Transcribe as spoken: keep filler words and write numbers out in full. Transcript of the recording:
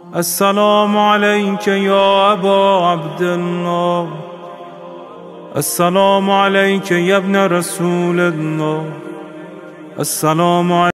السلام عليك يا أبا عبد الله، السلام عليك يا ابن رسول الله، السلام عليك